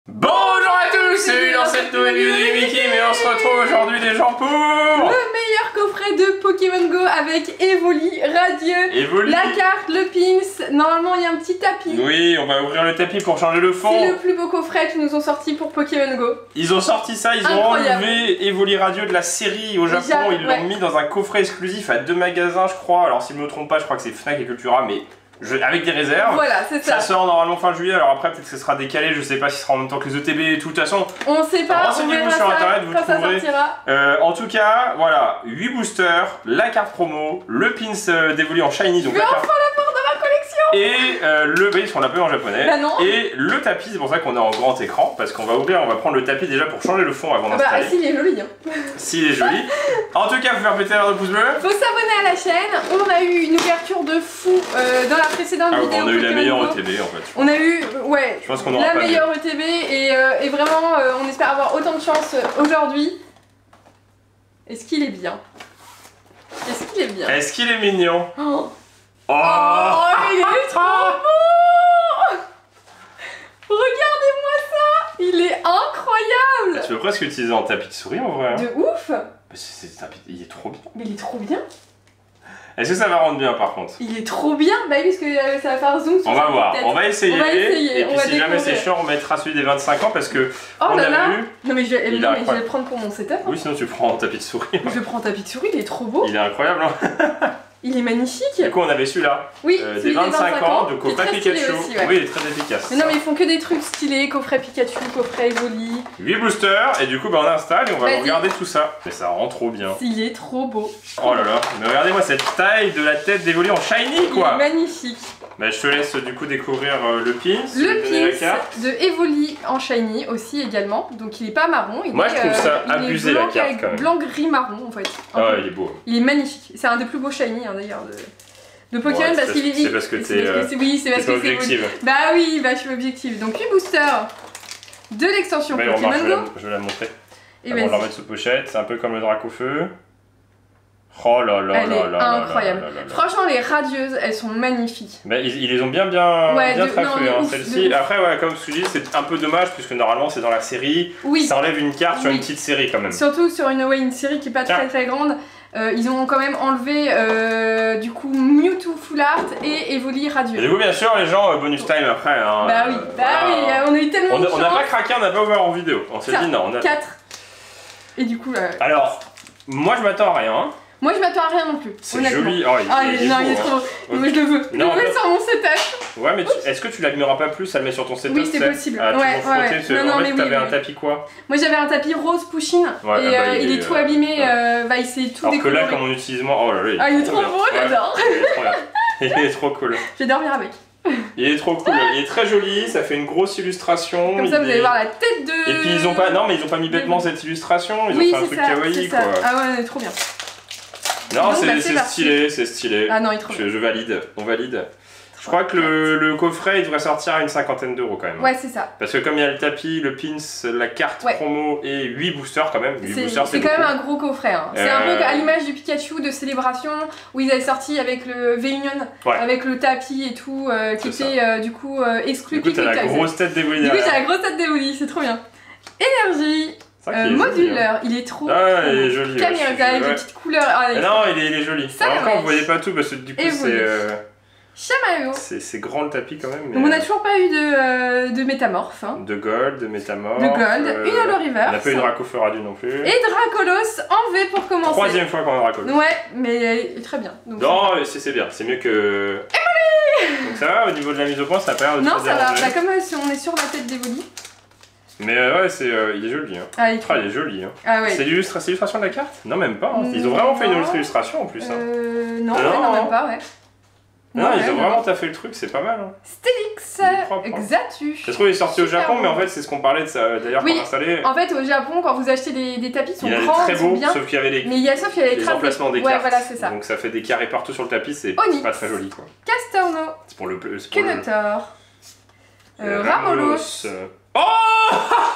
Bonjour à tous, c'est dans cette nouvelle vidéo de Mickey, mais on se retrouve aujourd'hui les gens pour... le meilleur coffret de Pokémon Go avec Evoli, Radieux, Evoli. la carte, le pins, normalement il y a un petit tapis. Oui, on va ouvrir le tapis pour changer le fond. C'est le plus beau coffret qu'ils nous ont sorti pour Pokémon Go. Ils ont sorti ça, ils ont enlevé Evoli Radio de la série au Japon, ils l'ont mis dans un coffret exclusif à 2 magasins je crois, alors si je me trompe pas je crois que c'est Fnac et Cultura, mais... avec des réserves. Voilà, c'est ça. Ça sort normalement fin juillet, alors après peut-être que ce sera décalé, je sais pas si ce sera en même temps que les ETB et tout. De toute façon, on sait pas, renseignez-vous sur internet, vous trouverez. Ça sortira. En tout cas, voilà, 8 boosters, la carte promo, le pins d'Evoli en shiny, donc je vais enfin l'avoir dans ma collection. Et le parce qu'on l'a pas en japonais. Bah non. Et le tapis, c'est pour ça qu'on est en grand écran, parce qu'on va ouvrir, on va prendre le tapis déjà pour changer le fond avant d'installer. Bah s'il est joli hein. S'il est joli. En tout cas, faut faire péter l'heure de pouce bleu. Faut s'abonner à la chaîne. On a eu une ouverture de fou dans la précédente vidéo. On a eu la meilleure ETB en fait. On a eu, ouais, je pense qu'on aura la pas meilleure ETB et vraiment on espère avoir autant de chance aujourd'hui. Est-ce qu'il est bien? Est-ce qu'il est bien? Est-ce qu'il est mignon? Oh, oh il est trop beau! Regardez-moi ça! Il est incroyable! Tu peux presque utiliser en tapis de souris en vrai. Hein. De ouf! Il est trop bien. Mais il est trop bien! Est-ce que ça va rendre bien par contre? Il est trop bien! Bah oui, parce que ça va faire zoom sur on va voir, tête. on va essayer. Et puis si jamais c'est découvrir. chiant, on mettra celui des 25 ans parce que on a là vu. Non mais je vais le prendre pour mon setup. Hein. Oui, sinon tu prends en tapis de souris. Je prends un tapis de souris, il est trop beau. Il est incroyable hein. Il est magnifique. Du coup on avait celui-là. Oui, des 25 ans de coffret Pikachu. Aussi, ouais. Oui, il est très efficace. Mais non mais ils font que des trucs stylés, coffret Pikachu, coffret Evoli. 8 boosters et du coup bah, on installe et on va regarder tout ça. Mais ça rend trop bien. Il est trop beau. Oh là là, mais regardez-moi cette taille de la tête d'Evoli en shiny quoi. Il est magnifique. Bah, je te laisse du coup découvrir le pins. Le pins de Evoli en shiny aussi également. Donc il est pas marron. Moi je trouve ça abusé la carte quand même. Blanc gris marron en fait. Ah ouais, il est beau. Il est magnifique. C'est un des plus beaux shiny hein, d'ailleurs de Pokémon ouais, parce qu'il est. C'est parce que t'es. Oui, c'est parce que c'est objective. Bah oui, bah je suis objective. Donc 8 boosters de l'extension Pokémon Go. Je vais la montrer. Et on va la remettre sous pochette. C'est un peu comme le Dracofeu. Oh là là elle est incroyable. Franchement, les radieuses, elles sont magnifiques. Bah, ils les ont bien trafouées, hein, celle-ci. Après, ouais, comme je te dis, c'est un peu dommage puisque normalement c'est dans la série. Oui. Ça enlève une carte sur une petite série quand même. Surtout sur une série qui est pas très grande. Ils ont quand même enlevé du coup Mewtwo Full Art et Evoli Radieux. Et du coup, bien sûr, les gens bonus time après. Hein, bah oui, on a eu tellement de chance. On n'a pas craqué, on n'a pas ouvert en vidéo. On s'est dit non. On a... 4. Et du coup. Alors, moi je m'attends à rien. Moi je m'attends à rien non plus. C'est joli. Oh, il est trop beau. Moi je le veux. Je le veux sur mon setup. Ouais, mais est-ce que tu l'admireras pas plus à le mettre sur ton setup? Oui, c'est possible. Ouais. En fait, t'avais un tapis quoi? Moi j'avais un tapis rose Pusheen. Et il est tout abîmé. Il s'est tout décoloré. Alors que là, comme on utilise moins. Oh là là. Ah, il est trop beau, j'adore. Il est trop cool. Je vais dormir avec. Il est trop cool, il est très joli, ça fait une grosse illustration. Comme ça vous allez voir la tête de... Et puis ils ont pas, non mais ils ont pas mis bêtement cette illustration, ils ont fait un truc kawaii quoi. Ah ouais, trop bien. Non, c'est stylé, c'est stylé. Ah non, il est trop bien. Je valide, on valide. Je crois que le coffret il devrait sortir à une 50aine d'euros quand même. Ouais, c'est ça. Parce que comme il y a le tapis, le pins, la carte promo et 8 boosters quand même. C'est quand même un gros coffret. Hein. C'est un peu à l'image du Pikachu de Célébration où ils avaient sorti avec le V-Union, avec le tapis et tout, qui était du coup exclu. Du coup, t'as la grosse tête d'Evoli. Du coup, t'as la grosse tête d'Evoli, c'est trop bien. Énergie. Modulaire, il est trop. Ah, il est joli. Caméra avec des petites couleurs. Non, il est joli. Encore, vous voyez pas tout parce que du coup, c'est. Chamaillot. C'est grand le tapis quand même. Mais... Donc on n'a toujours pas eu de métamorphe. Hein. De gold, de métamorphe. De gold, une holo reverse. On n'a pas eu de Dracofeu Radio non plus. Et Dracolos en V pour commencer. Troisième fois qu'on a Dracolos. Ouais, mais très bien. Donc non, c'est bien, c'est mieux que. Evoli. Donc ça va, au niveau de la mise au point, ça a pas l'air de non, ça va, comme si on est sur la tête d'Evoli. Mais ouais, il est joli. Hein. Ah, il est joli. Hein. Ah, ouais. C'est l'illustration de la carte? Non, même pas. Hein. Ils ont vraiment fait une autre illustration en plus. Hein. Non, même pas, ouais. Non, ils ont vraiment taffé le truc, c'est pas mal. Hein. Stélix, Xatu. Ça se trouve, il est sorti au Japon, mais en fait, c'est ce qu'on parlait de ça d'ailleurs pour installer. En fait, au Japon, quand vous achetez des tapis, ils sont grands, très beaux, sauf qu'il y avait les emplacements des cartes. Voilà, c'est ça. Donc ça fait des carrés partout sur le tapis, c'est pas très joli quoi. Castorno. C'est pour le bleu. Kenetor. Ramolos. Oh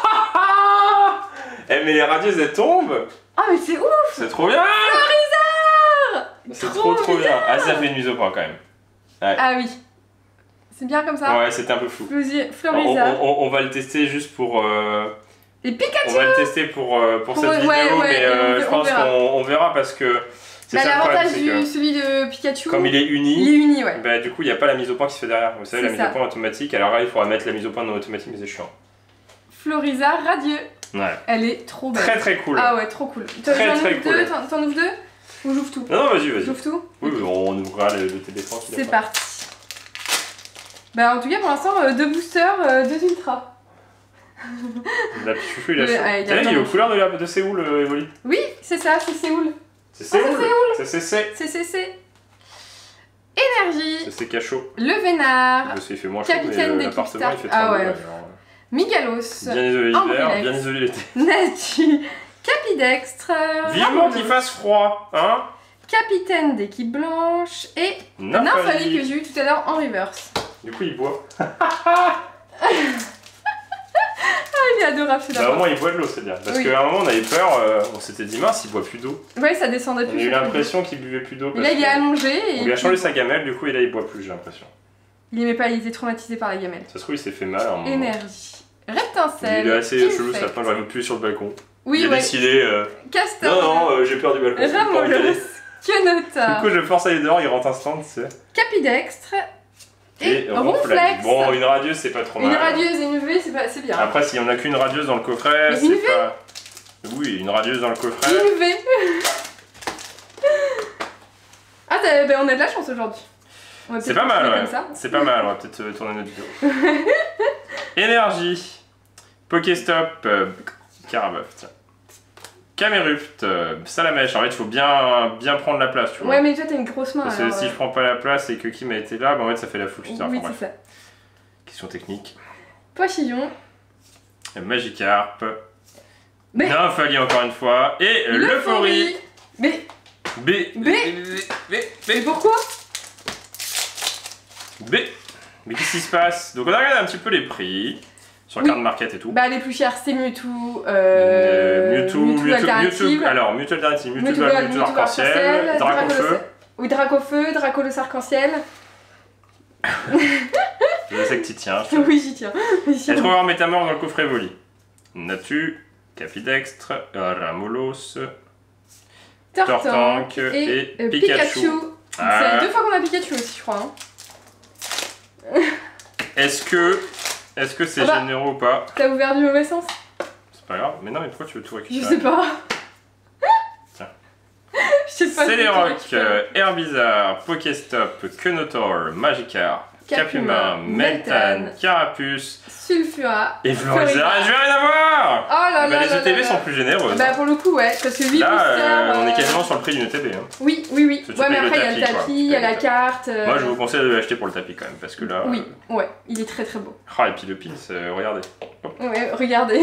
eh, mais les radieuses elles tombent. Ah, mais c'est ouf. C'est trop bien. Charizard. C'est trop bien. Ah, ça fait une mise au point quand même. Ouais. Ah oui. C'est bien comme ça. Ouais, c'était un peu flou. Florizard. On va le tester juste pour... Et Pikachu. On va le tester pour cette vidéo, mais je pense qu'on verra parce que... Bah, l'avantage celui de Pikachu, comme il est uni, ouais. Bah, du coup il n'y a pas la mise au point qui se fait derrière. Vous savez, la mise au point automatique, alors là il faudra mettre la mise au point non automatique, mais c'est chiant. Florizard radieux. Ouais. Elle est trop belle. Très cool. Ah ouais, trop cool. Très cool. T'en ouvres deux ou j'ouvre tout? Non, vas-y. J'ouvre tout? Oui, on ouvrira le TB tranquille. C'est parti. Bah en tout cas pour l'instant, 2 boosters, 2 ultras. La petite chouchou il a chaud. Il est aux couleurs de Séoul, Evoli. Oui, c'est ça, c'est Séoul. C'est Séoul. C'est CC. C'est CC. Énergie. C'est CC chaud. Le Vénard. Il fait moins chaud, Capitaine mais l'appartement il fait très ouais. Migalos. Bien isolé l'hiver, bien isolé l'été. Natu. Capidextre. Vivement qu'il fasse froid, hein. Capitaine d'équipe blanche et Nymphalie que j'ai eu tout à l'heure en reverse. Du coup il boit. Il est adorable celui-là. Bah au moins il boit de l'eau, c'est bien. Parce qu'à un moment on avait peur, on s'était dit mince, il boit plus d'eau. Ouais, ça descendait plus. On a eu l'impression qu'il buvait plus d'eau. Et là il est allongé. On lui a changé sa gamelle, du coup et là il boit plus, j'ai l'impression. Il aimait pas, il était traumatisé par la gamelle. Ça se trouve il s'est fait mal à un moment. Énergie. Reptincelle. Il est assez chelou ce lapin, j'aurais même pu sur le balcon. Oui, il a décidé. Castor. Non, j'ai peur du balcon. Ramolos. Quenota. Du coup je force à aller dehors, il rentre instant, tu sais. Capidextre. Et Ronflex. Bon, une radieuse c'est pas trop mal. Une radieuse et une V c'est bien. Après, s'il n'y en a qu'une radieuse dans le coffret, c'est pas. Oui, une radieuse dans le coffret. Une V. Ah, ben on a de la chance aujourd'hui. C'est pas mal, ouais. C'est pas mal, on va peut-être tourner notre vidéo. Énergie. Pokéstop. Carabof, tiens. Camérupt, Salamèche. En fait, il faut bien prendre la place, tu vois. Ouais, mais toi, t'as une grosse main. Parce que si je prends pas la place et que Kim a été là, bah en fait, ça fait la foule. Oui, c'est ça. Question technique. Pochillon. Magikarp. Nymphalie encore une fois. Et l'euphorie. Mais pourquoi Mais qu'est-ce qui se passe? Donc on a regardé un petit peu les prix. Sur Card Market et tout. Bah les plus chers c'est Mewtwo, Mewtwo Alternative, Mewtwo Dual, Mewtwo Arc-en-Ciel, Dracofeu. Oui, Dracofeu, Dracolos Arc-en-Ciel. Je sais que tu tiens. Oui, j'y tiens. Et trouver un Métamorph dans le coffret Evoli. Natu, Capidextre, Ramolos, Tortank et Pikachu. C'est 2 fois qu'on a Pikachu aussi, je crois. Est-ce que c'est généreux ou pas? T'as ouvert du mauvais sens? C'est pas grave, mais non, mais pourquoi tu veux tout récupérer? Je sais pas. Tiens. Je sais pas. Céléroc, Herbizarre, Pokéstop, Quenotor, Magikarp, Capumin, Meltan, Carapuce, Sulfura et Florizard. Je vais rien avoir! Oh là là. Les ETB sont plus généreuses. Bah pour le coup, ouais, parce que 8 boosters. On est quasiment sur le prix d'une ETB. Hein. Oui. Ouais, mais après il y a le tapis, il y a la carte. Moi je vous conseille de l'acheter pour le tapis quand même, parce que là. Oui, ouais, il est très beau. Ah, et puis le pins, regardez. Ouais, regardez.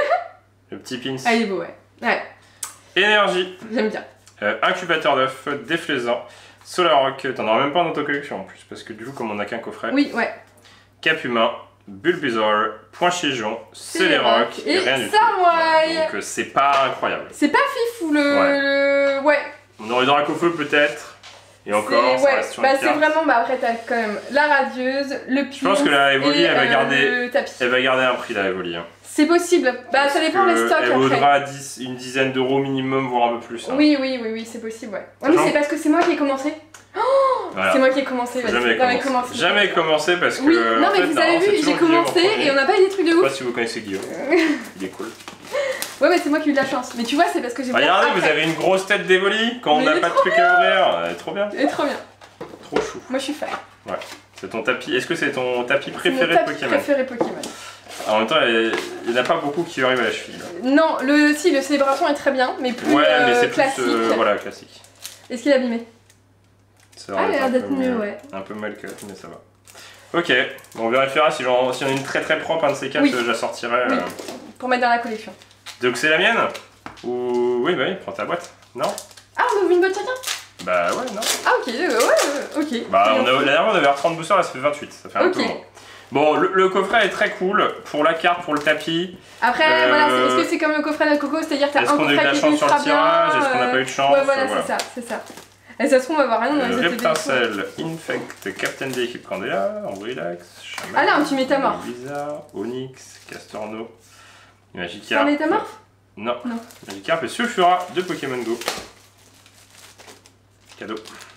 Le petit pins. Ah, il est beau, ouais. Énergie. J'aime bien. Incubateur d'œufs, déflaisant. Solarrock, t'en auras même pas dans ta collection en plus, parce que du coup, comme on a qu'un coffret. Oui, ouais. Capumin, Bulbasaur, Point-Chigeon, Céléroc et rien du tout. Donc c'est pas incroyable. C'est pas fifou le. Ouais. On aurait Dracofeu peut-être. Et encore, ça reste sur une carte. C'est vraiment, après t'as quand même la radieuse, le pin. Je pense que la Evoli, elle va garder. Le tapis. Elle va garder un prix la Evoli. Hein. C'est possible. Bah ça dépend des stocks. Elle vaudra une dizaine d'euros minimum, voire un peu plus. Hein. Oui, c'est possible, ouais. Ouais, mais c'est parce que c'est moi qui ai commencé. Voilà. C'est moi qui ai commencé. Jamais commencé parce que. Oui, non, mais vous avez vu, j'ai commencé et on n'a pas eu des trucs de ouf. Je sais pas si vous connaissez Guillaume. Il est cool. Ouais, mais c'est moi qui ai eu de la chance. Mais tu vois, c'est parce que j'ai. Regardez, vous avez une grosse tête d'Evoli quand on n'a pas de trucs à ouvrir. Elle est trop bien. Elle est trop bien. Trop chou. Moi, je suis fan. Ouais. C'est ton tapis. Est-ce que c'est ton tapis préféré de Pokémon? Préféré Pokémon. En même temps, il n'y en a pas beaucoup qui arrivent à la cheville. Là. Non, le Célébration est très bien, mais plus mais c'est classique. Voilà, classique. Est-ce qu'il est abîmé? Ça a l'air d'être mieux, ouais. Un peu mal cut, mais ça va. Ok, bon, on vérifiera si on a une très très propre, un de ces quatre, je la sortirai. Oui. Pour mettre dans la collection. Donc c'est la mienne? Ou... Oui, prends ta boîte. Non? Ah, on ouvre une boîte chacun? Bah ouais, non. Ah ok, ok. Bah la dernière on avait 30 boosters, là ça fait 28, ça fait un peu moins. Bon, le coffret est très cool, pour la carte, pour le tapis. Après, voilà, est-ce que c'est comme le coffret de Coco, c'est-à-dire que t'as un coffret qui est ultra bien. Est-ce qu'on a eu de la chance sur le tirage? Est-ce qu'on n'a pas eu de chance? Ouais, voilà, c'est ça. Et ça se trouve, on va voir rien dans les ETB. Reptincelle, Infect, Captain de l'équipe Candela, Ambrilax, Shaman. Ah là, un petit métamorphe. Blizzard, Onyx, Castorno, Magikarp. C'est un métamorphe? Non. Magikarp et Sulfura de Pokémon Go. Cadeau.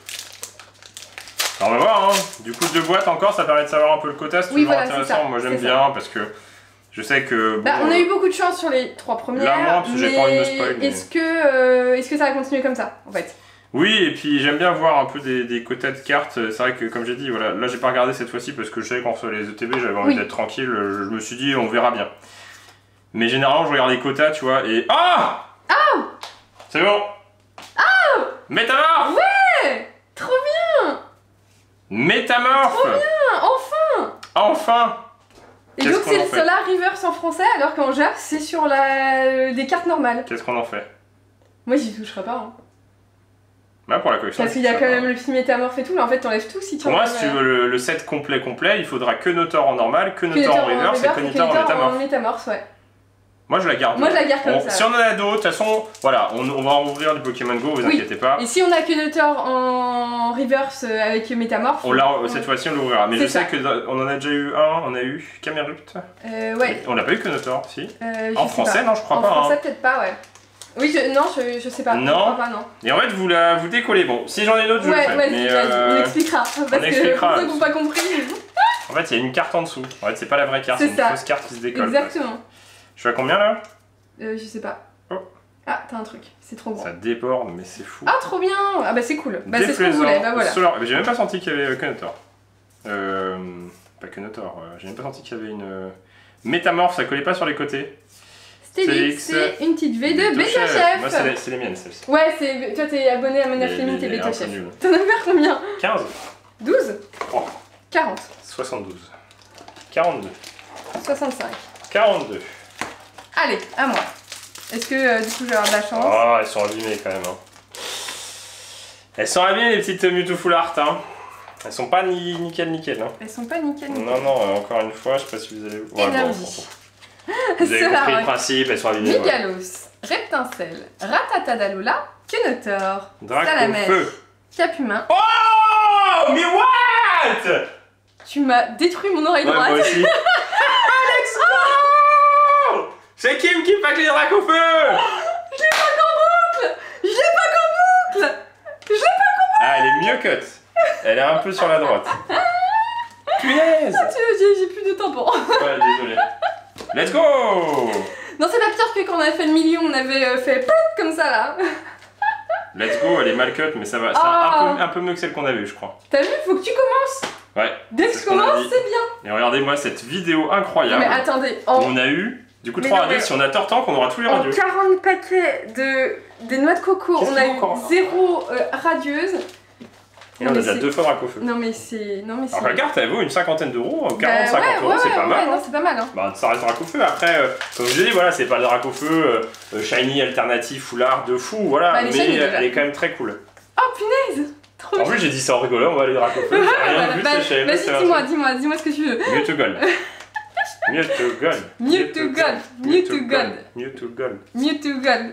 Alors on va voir, hein. Du coup 2 boîtes encore, ça permet de savoir un peu le quota, c'est toujours intéressant. Moi j'aime bien parce que je sais que... Bon, on a eu beaucoup de chance sur les 3 premières, là moins parce que j'ai pas envie de me spoil. Mais... Est-ce que ça va continuer comme ça en fait? Oui, et puis j'aime bien voir un peu des quotas de cartes. C'est vrai que comme j'ai dit, voilà, là j'ai pas regardé cette fois-ci parce que je savais qu'on reçoit les ETB, j'avais envie d'être tranquille, je me suis dit on verra bien. Mais généralement je regarde les quotas, tu vois, et... Ah oh c'est bon. Oh Métamorphe. Ouais. Trop bien. Métamorphe. Trop bien. Enfin. Enfin. Et donc c'est sur la reverse en français alors qu'en Jap c'est sur des cartes normales. Qu'est-ce qu'on en fait? Moi j'y toucherai pas. Hein. Bah pour la collection. Parce qu'il y a quand même le petit métamorphe et tout, là en fait t'enlèves tout si tu Pour moi si tu veux le set complet, il faudra que Notor en normal, que Notor en reverse et que Notor en métamorphe. Ouais. Moi je la garde. Moi je la garde comme ça. Si on en a d'autres, de toute façon, voilà, on va ouvrir du Pokémon Go, vous inquiétez pas. Et si on a que Notor en reverse avec métamorphe, cette fois-ci on l'ouvrira. Mais je sais qu'on en a déjà eu un, on a eu Camerupt. Ouais. On l'a pas eu que Notor, si. En français, non, je crois pas. En français peut-être pas, ouais. Oui, je sais pas. Non. Je crois pas, non. Et en fait, vous décollez. Bon, si j'en ai d'autres, je le fais. Mais on expliquera. Parce que pour ceux qui n'ont pas compris. En fait, il y a une carte en dessous. En fait, c'est pas la vraie carte, c'est une fausse carte qui se décolle. Exactement. Je suis à combien là? Je sais pas. Oh. Ah, t'as un truc. C'est trop grand. Ça déborde, mais c'est fou. Ah, trop bien. Ah bah c'est cool. Bah c'est ce qu'on voulait. Bah voilà. J'ai même pas senti qu'il y avait que Notor. Pas que Notor. J'ai même pas senti qu'il y avait une métamorphe. Ça collait pas sur les côtés. Stélix, c'est une petite V2 Beta Chef. Moi, c'est les miennes, celles-ci. Ouais, toi, t'es abonné à Monaflemite et Beta Chef. T'en as ouvert combien? 15. 12. 3. 40. 72. 42. 65. 42. Allez, à moi. Est-ce que du coup, je vais avoir de la chance? Oh, elles sont abîmées quand même. Hein. Elles sont abîmées, les petites Mewtwo Full Art. Hein. Elles sont pas nickel. Hein. Elles sont pas nickel. Non, encore une fois, je sais pas si vous avez... Énergie. Vous avez compris le principe, elles sont abîmées. Migalos, Reptincelle, Ratatadalola, Quenotor, Dracofeu, Capumin. Oh mais what? Tu m'as détruit mon oreille droite. Moi aussi. Alex, oh c'est Kim qui pack les Dracofeu. Je l'ai pas qu'en boucle. Ah, elle est mieux cut. Elle est un peu sur la droite. Punaise. J'ai plus de tampon. Ouais, désolé. Let's go! Non, c'est pas pire que quand on avait fait le million, on avait fait comme ça là. Let's go, elle est mal cut, mais ça va. C'est un peu mieux que celle qu'on a vue, je crois. T'as vu? Faut que tu commences. Ouais. Dès que je commence, c'est bien. Et regardez-moi cette vidéo incroyable. Non, mais attendez. On a eu, du coup, 3 radios. Si on a tort tant qu'on aura tous les radios. En 40 paquets des noix de coco, on a eu 0 radieuse. Et on a déjà 2 fois Dracofeu. Non mais c'est... Alors la carte elle vaut une 50aine d'euros, 40-50 euros, c'est pas mal. Non, c'est pas mal. Hein. Bah ça reste Dracofeu, après, comme je dis, voilà, c'est pas le Dracofeu shiny, alternatif, foulard, de fou, voilà, bah, mais elle est quand même très cool. Oh punaise! Trop bien. En plus j'ai dit ça en rigolant, on va aller Dracofeu, j'ai rien vu, je savais pas. Vas-y, dis-moi ce que tu veux. Mewtwo Gold. Mewtwo Gold.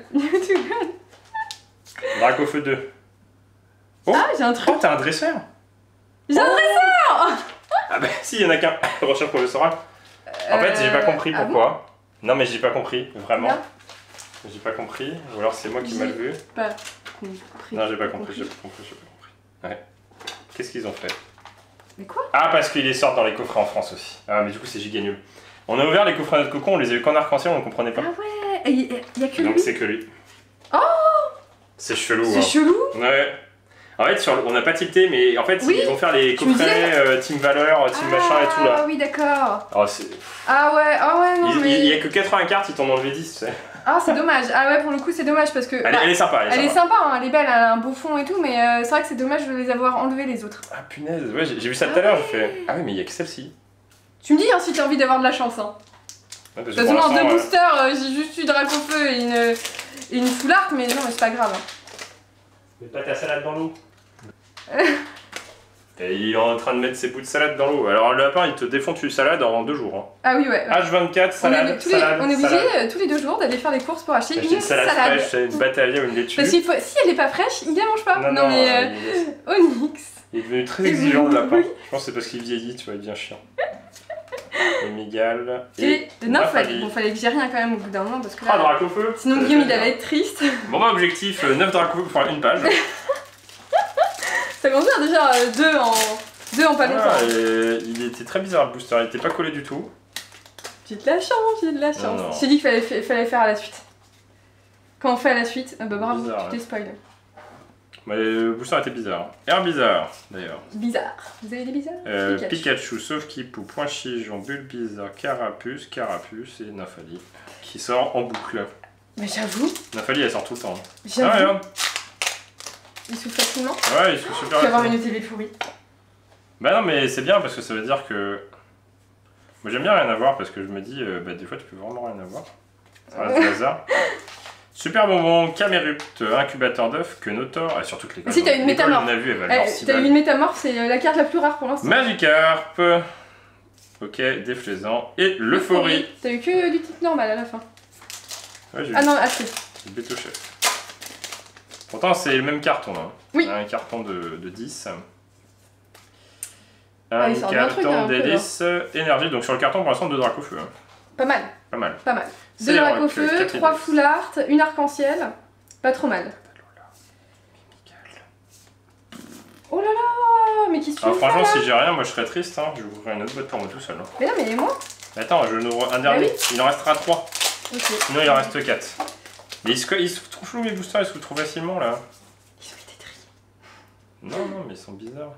Dracofeu 2. Oh. Ah, j'ai un truc. Oh, t'as un dresseur. J'ai un dresseur. Ah bah si, il y en a qu'un. Recherche professoral. En fait, j'ai pas compris pourquoi. Non, mais j'ai pas compris, vraiment. J'ai pas compris. Ou alors c'est moi qui mal vu. Pas compris. Non, j'ai pas compris. Ouais. Qu'est-ce qu'ils ont fait? Mais quoi? Ah, parce qu'ils les sortent dans les coffrets en France aussi. Ah, mais du coup, c'est giga nul. On a ouvert les coffrets à notre cocon, on les a eu qu'en arc-en-ciel, on comprenait pas. Ah ouais, il y a que lui. Donc c'est que lui. Oh! C'est chelou. C'est chelou? Ouais. En fait, on n'a pas tilté, mais en fait, ils vont faire les coffrets Team Valeur, Team machin et tout là. Ah oui, d'accord. Oh, non, mais. Il y a que 80 cartes, ils t'en ont enlevé 10, tu sais. Ah, c'est dommage. Ah ouais, pour le coup, c'est dommage parce que. Elle est sympa, elle est sympa, hein, elle est belle, elle a un beau fond et tout, mais c'est vrai que c'est dommage de les avoir enlevés les autres. Ah punaise, ouais, j'ai vu ça tout à l'heure, j'ai fait. Ah oui, mais il y a que celle-ci. Tu me dis hein, si t'as envie d'avoir de la chance. Hein. Ouais, de toute façon, en 2 boosters, j'ai juste eu Dracofeu et une full art, mais non, mais c'est pas grave. Hein. Mets pas ta salade dans l'eau. Et il est en train de mettre ses bouts de salade dans l'eau. Alors le lapin, il te défonce une salade en 2 jours. Hein. Ah oui, ouais. H24, salade, on est obligé tous les 2 jours d'aller faire les courses pour acheter une salade fraîche, une batalia ou une laitue. Parce que si elle est pas fraîche, il la mange pas. Non mais Onyx. Il est devenu très exigeant le lapin. Je pense que c'est parce qu'il vieillit, tu vois, il devient chiant. Et Miguel. Et Nymphalie. Bon, fallait que j'y rien quand même au bout d'un moment parce que là. Ah, Dracofeu. Sinon Guillaume il allait être triste. Bon, bah, objectif 9 Dracofeu pour faire une page. Ça commence bien déjà 2 en pas longtemps. Il était très bizarre le booster, il était pas collé du tout. J'ai de la chance, J'ai dit qu'il fallait faire à la suite. Quand on fait à la suite, bah bravo, bizarre, tu t'es spoil. Mais le booster était bizarre. Air bizarre d'ailleurs. Bizarre. Vous avez des bizarres Pikachu, sauf Kipou, Point Chijon, Bulbizarre, Carapuce et Nymphalie qui sort en boucle. Mais j'avoue. Nymphalie elle sort tout le temps. J'avoue. Ah, regarde. Il souffle facilement. Ouais, il souffle super. Tu vas avoir une télé pourrie. Bah non, mais c'est bien parce que ça veut dire que. Moi j'aime bien rien avoir parce que je me dis, bah des fois tu peux vraiment rien avoir. Ça reste du hasard. Super bonbon, Camerupt, incubateur d'œufs, Quenotor, et surtout que l'école. Si t'as une métamorphe. On a vu, elle va t'as une métamorphe, c'est la carte la plus rare pour l'instant. Magikarp. Ok, déflaisant. Et l'euphorie. T'as eu que du type normal à la fin. Ouais, j'ai ah non, assez. Bétochef. Pourtant c'est le même carton. Hein. Oui. Un carton de 10. Ah, un carton d'hélice énergie. Donc sur le carton pour l'instant 2 Dracofeu. Hein. Pas mal. Pas mal. 2 Dracofeu, 3 full art, 1 arc-en-ciel. Pas trop mal. Oh là là, mais qui se fait franchement, si j'ai rien, moi je serais triste. Hein. Je vais ouvrir une autre boîte pour moi tout seul. Hein. Mais non, mais moi. Attends, je n'ouvre un dernier. Oui. Il en restera 3. Okay. Sinon, il en reste 4. Mais ils se trouvent chelous mes boosters, ils se trouvent facilement là. Ils ont été triés. Non, mais ils sont bizarres.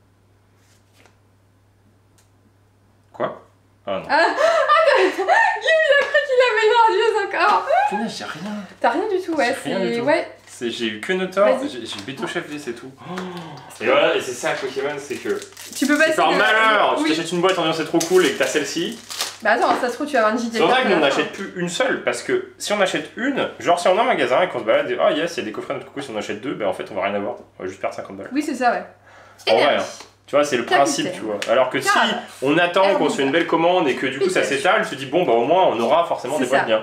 Quoi? Ah non. Guillaume, il a cru qu'il avait une radieuse encore. Putain, j'ai rien. T'as rien du tout, ouais. J'ai eu que Notor, j'ai Bétochef, c'est tout. Oh. Et voilà, et c'est ça Pokémon, c'est que. Tu peux passer. Par malheur, tu t'achètes une boîte en disant c'est trop cool et que t'as celle-ci. Bah attends, ça se trouve, tu vas avoir une JD. C'est pour ça que nous on n'achète plus une seule, parce que si on achète une, genre si on est en magasin et qu'on se balade et oh yes, il y a des coffrets de notre coucou, si on achète 2, bah en fait on va rien avoir, on va juste perdre 50 balles. Oui, c'est ça, ouais. En vrai, hein. Tu vois, c'est le principe, tu vois. Alors que si on attend qu'on se fait une belle commande et que du coup ça s'étale, je te dis bon bah au moins on aura forcément des boîtes bien.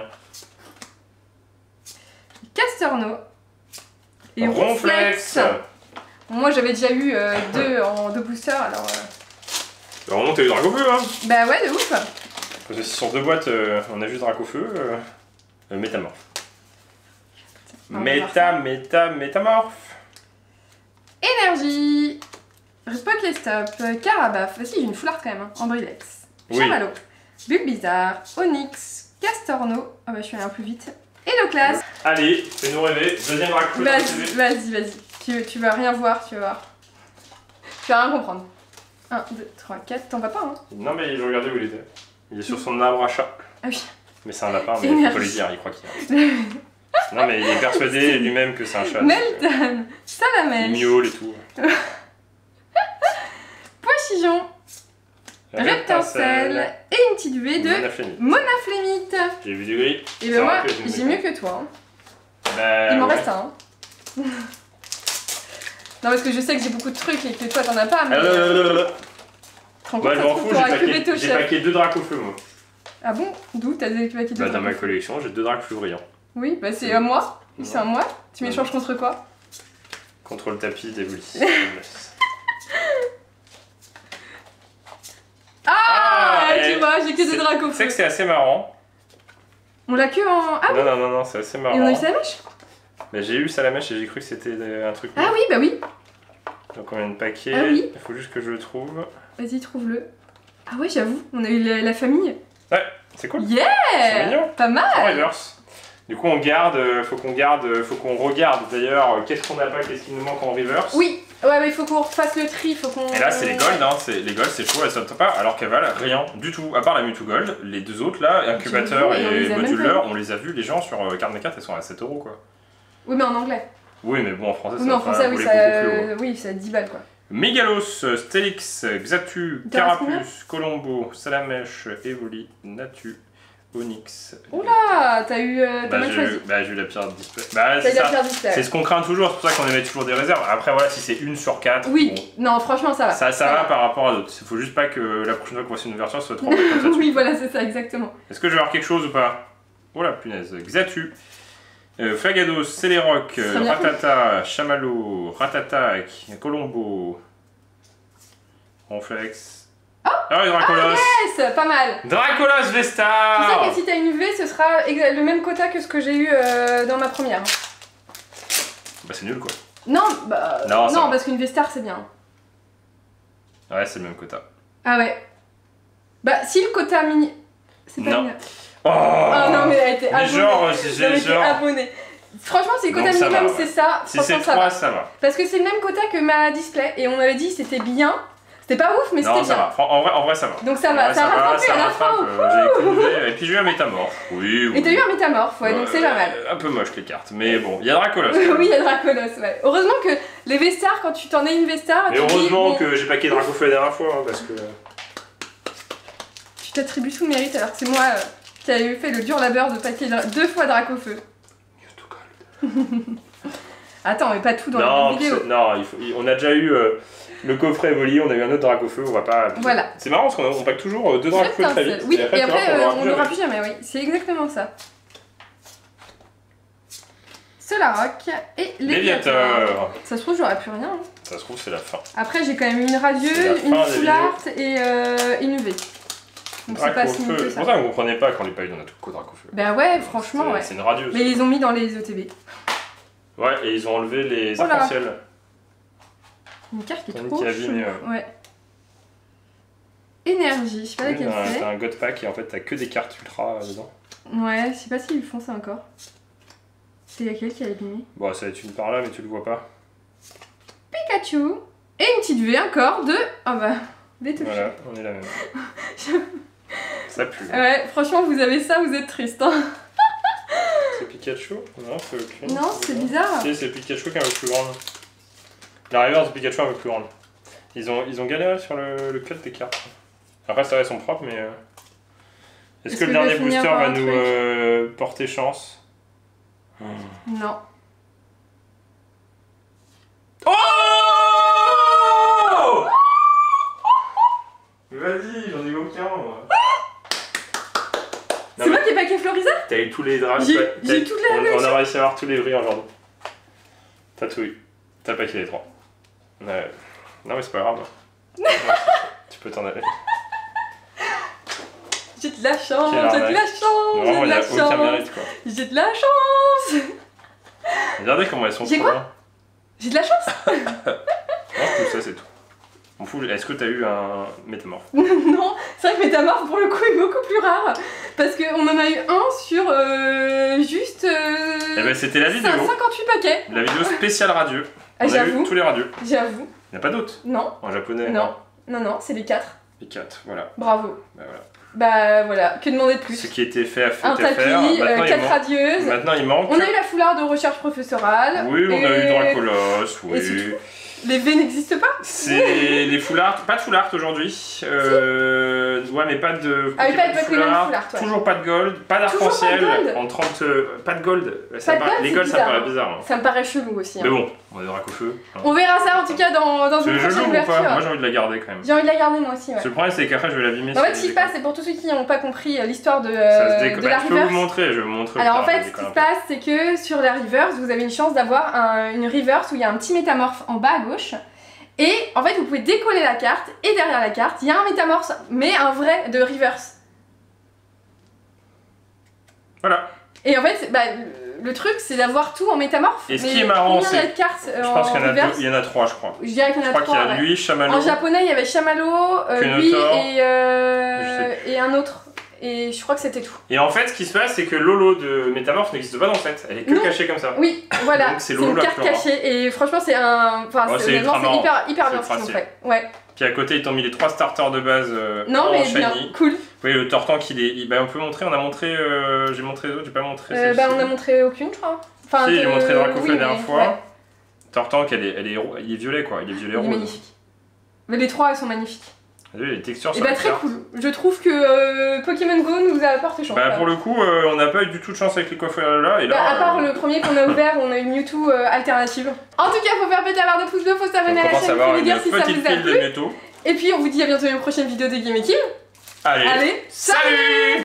Casterno. Et Ronflex. Moi j'avais déjà eu 2 boosters alors. Heureusement t'as eu Dracofeu hein. Bah ouais, de ouf. Parce que si sur 2 boîtes on a juste Dracofeu, métamorphe. Métamorphe. Énergie. Pokéstop, Carabaf, si j'ai une full art quand même, hein. Ambrilex, Chamallow, Bulbizarre, Onyx, Castorno, ah bah je suis allée un peu vite, et Doclas. Allez, fais-nous rêver, deuxième Dracofeu. Vas-y, tu vas rien voir, tu vas voir. Tu vas rien comprendre. 1, 2, 3, 4, t'en vas pas hein. Non mais je regardais où il était. Il est sur son arbre à chat. Ah oui. Mais c'est un lapin, mais il faut pas le dire, il croit qu'il y a. Non mais il est persuadé lui-même que c'est un chat. Meltan, Salamèche. Il miaule et tout. Poichijon, Reptincelle et une petite buée de Monaflémite. J'ai vu du gris. Et ben moi, j'ai mieux que toi. Hein. Bah, il m'en reste un. Hein. Non, parce que je sais que j'ai beaucoup de trucs et que toi t'en as pas, mais. Moi je m'en fous, j'ai paqué 2 Dracofeu moi. Ah bon? D'où t'as paqué 2 Bah dans ma collection, j'ai 2 Dracofeu brillants. Oui, bah c'est à moi. C'est à moi. Tu m'échanges contre quoi? Contre le tapis d'Evoli. Tu vois, j'ai que 2 Dracofeu. Tu sais que c'est assez marrant. On l'a que en. Ah oui. Non, c'est assez marrant. Et on a eu Salamèche? Bah j'ai eu Salamèche et j'ai cru que c'était un truc. Ah oui, bah oui. Donc on a une paquet. Ah oui. Il faut juste que je le trouve. Vas-y, trouve-le. Ah ouais, j'avoue, on a eu la famille. Ouais, c'est cool. Yeah. C'est mignon. Pas mal. En reverse. Du coup on garde, faut qu'on regarde d'ailleurs qu'est-ce qu'on n'a pas, qu'est-ce qui nous manque en reverse. Oui, ouais, mais il faut qu'on refasse le tri, faut qu'on... Et là c'est les gold, hein, les gold c'est chaud, elles sautent pas, alors qu'elles valent rien du tout, à part la Mewtwo Gold, les 2 autres là, incubateur et moduleur, on les a vus les gens sur Card Mechanic, elles sont à 7 € quoi. Oui mais en anglais. Oui mais bon en français oui, ça en français, oui, oui, ça a 10 balles quoi. Mégalos, Stélix, Xatu, Carapuce, Colombo, Salamèche, Evoli, Natu, Onyx. Oula, T'as eu. T'as mal choisi. J'ai eu la pierre display. Bah, T'as eu la pierre display. C'est ce qu'on craint toujours, c'est pour ça qu'on émet toujours des réserves. Après, voilà, si c'est 1 sur 4. Oui, bon, non, franchement, ça va. Ça va par rapport à d'autres. Il faut juste pas que la prochaine fois qu'on fasse une ouverture, ça soit trop comme ça. Oui, voilà, c'est ça, exactement. Est-ce que je vais avoir quelque chose ou pas? Oh la punaise. Xatu. Flagados, Céléroc, Ratata, Chamallow, Ratatac, Colombo, Ronflex. Oh, et Dracolos. Yes, pas mal. Dracolos Vestar. Tu sais que si t'as une V, ce sera le même quota que ce que j'ai eu dans ma première. Bah c'est nul quoi. Non, non parce qu'une V-Star c'est bien. Ouais, c'est le même quota. Ah ouais. Bah si le quota mini... C'est pas non. mini. Oh, non mais elle était abonnée. Genre... abonnée. Franchement, si le quota minimum c'est ça, si c'est 3, ça va. Parce que c'est le même quota que ma display et on avait dit c'était bien. C'était pas ouf, mais c'était bien. Non, ça va. En vrai, ça va. Donc ça va, ça rattrape à la fin. J'ai écouté. Et puis j'ai eu un métamorphe. Oui. Et t'as eu un métamorphe, ouais, donc c'est pas mal. Un peu moche les cartes, mais bon, il y a Dracolos. Oui, il y a Dracolos, ouais. Heureusement que les V-Stars, quand tu t'en es une V-Star. Mais heureusement que j'ai paqué Dracofeu la dernière fois, hein, parce que. Tu t'attribues sous mérite alors que c'est moi qui ai fait le dur labeur de paquer 2 fois Dracofeu. Attends, mais pas tout dans la vidéo. Non, on a déjà eu le coffret Evoli, on a eu un autre Dracofeu, on va pas. Voilà. C'est marrant parce qu'on pack toujours 2 Dracofeu très vite. Oui, et après on n'aura plus jamais, oui. C'est exactement ça. Solaroc et Léviator. Ça se trouve, j'aurais plus rien. Hein. Ça se trouve, c'est la fin. Après, j'ai quand même une radieuse, une full art et une UV. Donc c'est pas si C'est pour ça que vous comprenez pas quand les pailles on a tout qu'au Dracofeu. Bah ouais, franchement, ouais. C'est une radieuse. Mais ils les ont mis dans les ETB. Ouais, et ils ont enlevé les arcs-en-ciel. Une carte qui est trop chou. Ouais. Énergie, je sais pas laquelle c'est. T'as un God Pack et en fait t'as que des cartes ultra dedans. Ouais, je sais pas s'ils font ça encore. C'est laquelle qui a abîmé? Bon, ça va être une par là, mais tu le vois pas. Pikachu. Et une petite V encore de... Ah bah, V touché. Voilà, on est la même. Ça pue. Ouais, franchement, vous avez ça, vous êtes triste. Hein. C'est Pikachu? Non, c'est aucune. Non, c'est bizarre. Si, c'est Pikachu qui est un peu plus grande. La reverse de Pikachu est un peu plus grande. Ils ont galéré sur le cut des cartes. Après, ça reste son propre, mais... Est-ce que le dernier booster va nous porter chance? Non. Oh! Vas-y, j'en ai eu aucun, moi. C'est moi qui ai paqué Floriza? T'as eu tous les draps. J'ai toutes les on a réussi à avoir tous les brillants aujourd'hui. T'as tout eu. T'as paqué les 3. Non mais c'est pas grave. Tu peux t'en aller. J'ai de la chance, j'ai de la chance, j'ai de la chance. Aucun mérite, quoi. J'ai de la chance. Regardez comment elles sont trop bien. J'ai de la chance. Non, tout ça c'est tout. On fout. Est-ce que t'as eu un métamorphe? Non, c'est vrai que métamorphe pour le coup est beaucoup plus rare. Parce qu'on en a eu un sur juste. Eh ben c'était la vidéo. 58 paquets. La vidéo spéciale radieux. Ah, on a eu tous les radieux. J'avoue. Il n'y a pas d'autres? Non. En japonais? Non. Non, c'est les 4. Les 4, voilà. Bravo. Bah voilà. Bah voilà, que demander de plus? Ce qui était fait à fait. Un tapis, 4 radieuses. Maintenant il manque. On a eu la foulard de recherche professorale. Oui, on a eu Dracolos, oui. Les V n'existent pas? C'est les full art, pas de full art aujourd'hui. Ouais, mais pas de. Ah, oui, pas de full art. Ouais. Toujours pas de gold, pas d'arc-en-ciel en 30. Pas de gold. Les gold, ça me paraît bizarre. Hein. Ça me paraît chelou aussi. Hein. Mais bon, on est Dracofeu. Hein. On verra ça en tout cas dans une prochaine ouverture. Moi j'ai envie de la garder quand même. J'ai envie de la garder moi aussi. Ouais. Le problème c'est qu'après je vais l'abîmer. En fait, ce qui se passe, c'est pour tous ceux qui n'ont pas compris l'histoire de la reverse. Je vais vous montrer, Alors en fait, ce qui se passe, c'est que sur la reverse, vous avez une chance d'avoir une reverse où il y a un petit métamorphe en bas à gauche. Et en fait, vous pouvez décoller la carte, et derrière la carte, il y a un métamorphe, mais un vrai de reverse. Voilà. Et en fait, le truc, c'est d'avoir tout en métamorphe. Et ce qui est marrant, c'est. De cartes, je pense qu'il y en a 3, je crois. Je dirais qu'il y en a 3. Je crois qu'il y a lui, Chamallow. En japonais, il y avait Chamallow, lui et un autre. Et je crois que c'était tout. Et en fait, ce qui se passe, c'est que Lolo de Métamorphe n'existe pas dans le set. Elle est que cachée comme ça. Oui, voilà. Donc c'est une carte cachée. Et franchement, c'est un. Enfin, c'est hyper bien ce qu'ils ont fait. Ouais. Puis à côté, ils t'ont mis les 3 starters de base en shiny. Bien. Cool. Oui, le Tortank, on peut montrer. On a montré. J'ai montré les autres, j'ai pas montré. On a montré aucune, je crois. Enfin, si, j'ai montré Dracofeu la dernière fois. Ouais. Tortank, il est violet quoi. Il est violet rose. Magnifique. Mais les 3, elles sont magnifiques. Les textures, Et ça bah très cool. Je trouve que Pokémon Go nous apporte chance. Bah pour le coup, on n'a pas eu du tout de chance avec les coffrets là. Et là à part le premier qu'on a ouvert, on a eu Mewtwo alternative. En tout cas, faut faire péter la barre de pouce bleu, faut s'abonner à la chaîne, faut nous dire si ça vous a plu. Et puis on vous dit à bientôt dans une prochaine vidéo de Game Kim. Allez, salut.